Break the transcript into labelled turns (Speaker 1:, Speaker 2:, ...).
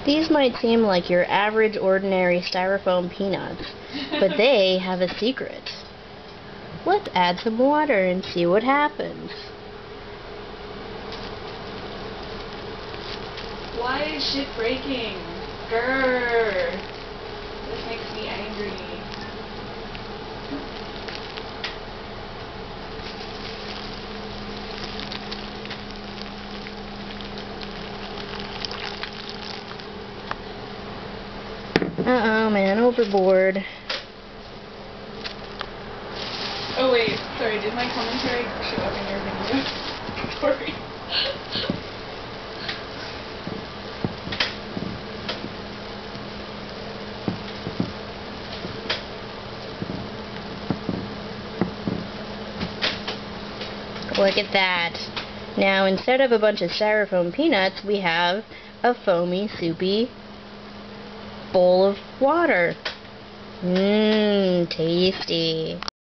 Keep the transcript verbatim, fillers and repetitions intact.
Speaker 1: These might seem like your average, ordinary styrofoam peanuts, but they have a secret. Let's add some water and see what happens.
Speaker 2: Why is shit breaking? Grrr. This makes me angry.
Speaker 1: Uh-oh, man overboard.
Speaker 2: Oh wait, sorry, did my commentary show up in your video? Sorry.
Speaker 1: Look at that. Now, instead of a bunch of styrofoam peanuts, we have a foamy, soupy bowl of water. Mmm, tasty.